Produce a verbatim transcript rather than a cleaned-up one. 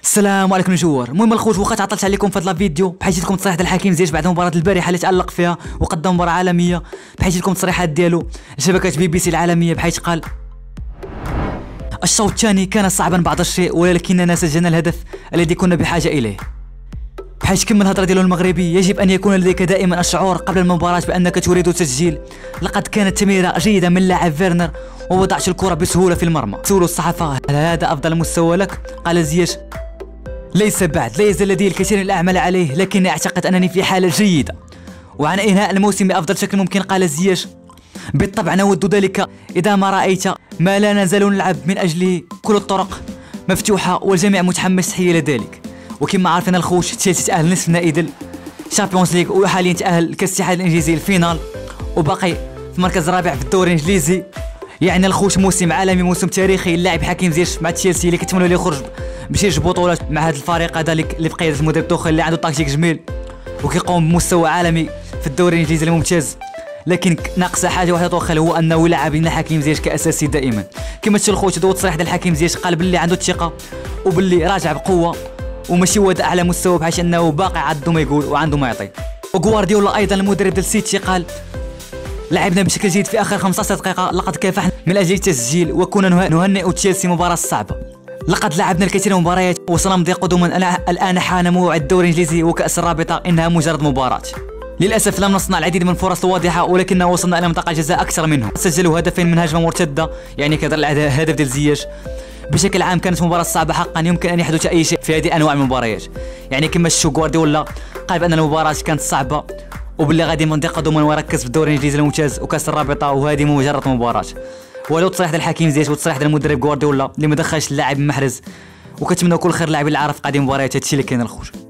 السلام عليكم الجوار. المهم الخوت واخا تعطلت عليكم في هذا الفيديو بحيث لكم تصريح ديال الحكيم زياش بعد مباراه البارحه اللي تالق فيها وقدم مباراه عالميه، بحيث لكم التصريحات ديالو لشبكه بي بي سي العالميه، بحيث قال: الشوط الثاني كان صعبا بعض الشيء ولكننا سجلنا الهدف الذي كنا بحاجه اليه. بحيث كمل الهضره ديالو المغربي: يجب ان يكون لديك دائما الشعور قبل المباراه بانك تريد التسجيل. لقد كانت تمريره جيده من لاعب فيرنر ووضعت الكره بسهوله في المرمى. سولوا الصحافه: هل هذا افضل مستوى لك؟ قال زياش: ليس بعد، لا يزال لدي الكثير من الاعمال عليه، لكني اعتقد انني في حاله جيده وعن انهاء الموسم بافضل شكل ممكن. قال زياش: بالطبع نود ذلك اذا ما رايت ما لا نزال نلعب من اجله، كل الطرق مفتوحه والجميع متحمس، تحيه لذلك. وكما عارفين الخوت، تشيلسي تاهل نصف نهائي الشامبيونز ليغ وحاليا تاهل كاس الاتحاد الانجليزي الفينال وباقي في المركز الرابع في الدوري الانجليزي. يعني الخوت موسم عالمي، موسم تاريخي. اللاعب حكيم زياش مع تشيلسي اللي كيتمنوا ليه يخرج بشي جوج بطولات مع هذا الفريق هذا اللي بقياده المدرب توخيل اللي عنده تكتيك جميل وكيقوم بمستوى عالمي في الدوري الانجليزي الممتاز. لكن ناقصه حاجه واحده توخيل، هو انه يلعب لنا حكيم زياش كاساسي دائما. كما تشوف الخوت، هذا هو التصريح ديال حكيم زياش، قال باللي عنده الثقه وباللي راجع بقوه وماشي هو اعلى مستوى، بحيث انه باقي عنده ما يقول وعنده ما يعطي. وغوارديولا ايضا المدرب ديال سيتي قال: لعبنا بشكل جيد في اخر خمسة عشر دقيقه، لقد كافحنا من اجل التسجيل وكنا نهنئ تشيلسي مباراه صعبه. لقد لعبنا الكثير من المباريات وسنمضي قدما. الان حان موعد الدوري الانجليزي وكاس الرابطه، انها مجرد مباراه. للاسف لم نصنع العديد من الفرص الواضحه ولكننا وصلنا الى منطقه الجزاء اكثر منهم. سجلوا هدفين من هجمه مرتده، يعني كذا الهدف ديال زياش. بشكل عام كانت مباراه صعبه حقا، يمكن ان يحدث اي شيء في هذه انواع من المباريات. يعني كما شفتوا غوارديولا قال بان المباراه كانت صعبه وباللي غادي يمضي قدما ويركز في الدوري الانجليزي الممتاز وكاس الرابطه، وهذه مجرد مباراه. ولو تصريح ديال الحكيم زياش وتصريح ديال المدرب غوارديولا اللي ما دخلش اللاعب من محرز، وكنتمنوا كل خير اللاعبين اللي عارف قادم مباريات. هادشي اللي كاين الخوت.